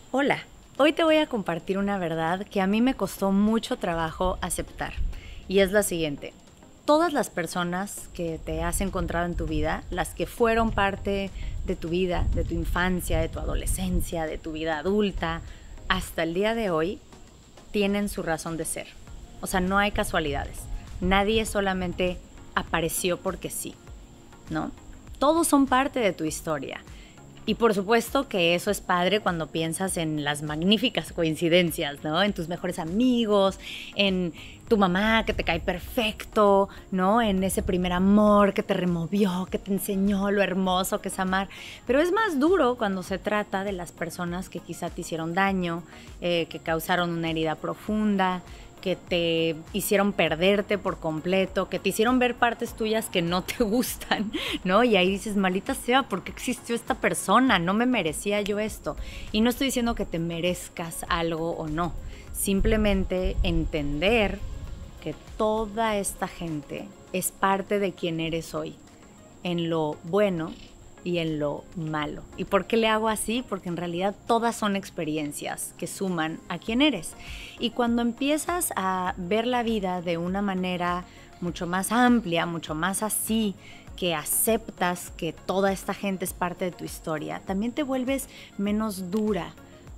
Hola, hoy te voy a compartir una verdad que a mí me costó mucho trabajo aceptar y es la siguiente. Todas las personas que te has encontrado en tu vida, las que fueron parte de tu vida, de tu infancia, de tu adolescencia, de tu vida adulta, hasta el día de hoy, tienen su razón de ser. O sea, no hay casualidades. Nadie solamente apareció porque sí, ¿no? Todos son parte de tu historia. Y por supuesto que eso es padre cuando piensas en las magníficas coincidencias, ¿no? En tus mejores amigos, en tu mamá que te cae perfecto, ¿no? En ese primer amor que te removió, que te enseñó lo hermoso que es amar. Pero es más duro cuando se trata de las personas que quizá te hicieron daño, que causaron una herida profunda, que te hicieron perderte por completo, que te hicieron ver partes tuyas que no te gustan, ¿no? Y ahí dices, maldita sea, ¿por qué existió esta persona? No me merecía yo esto. Y no estoy diciendo que te merezcas algo o no, simplemente entender que toda esta gente es parte de quien eres hoy, en lo bueno y en lo malo. ¿Y por qué le hago así? Porque en realidad todas son experiencias que suman a quien eres. Y cuando empiezas a ver la vida de una manera mucho más amplia, mucho más así, que aceptas que toda esta gente es parte de tu historia, también te vuelves menos dura,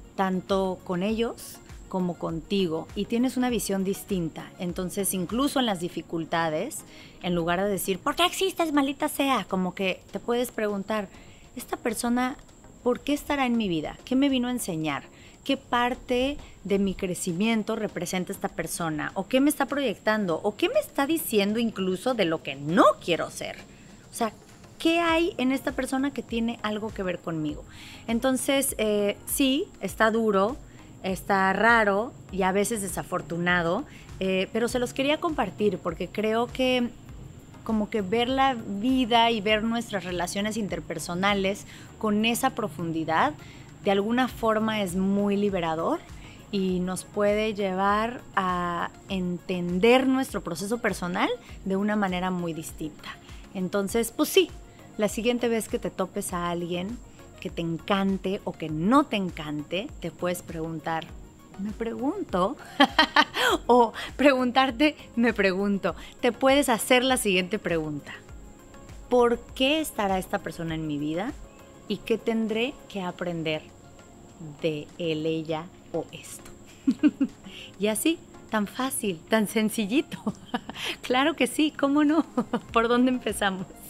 tanto con ellos como contigo, y tienes una visión distinta. Entonces, incluso en las dificultades, en lugar de decir, ¿por qué existes, maldita sea? Como que te puedes preguntar, ¿esta persona por qué estará en mi vida? ¿Qué me vino a enseñar? ¿Qué parte de mi crecimiento representa esta persona? ¿O qué me está proyectando? ¿O qué me está diciendo incluso de lo que no quiero ser? O sea, ¿qué hay en esta persona que tiene algo que ver conmigo? Entonces, sí, está duro, está raro y a veces desafortunado, pero se los quería compartir porque creo que como que ver la vida y ver nuestras relaciones interpersonales con esa profundidad de alguna forma es muy liberador y nos puede llevar a entender nuestro proceso personal de una manera muy distinta. Entonces, pues sí, la siguiente vez que te topes a alguien que te encante o que no te encante, te puedes preguntar, me pregunto, o preguntarte, me pregunto. Te puedes hacer la siguiente pregunta. ¿Por qué estará esta persona en mi vida? ¿Y qué tendré que aprender de él, ella o esto? Y así, tan fácil, tan sencillito. Claro que sí, ¿cómo no? ¿Por dónde empezamos?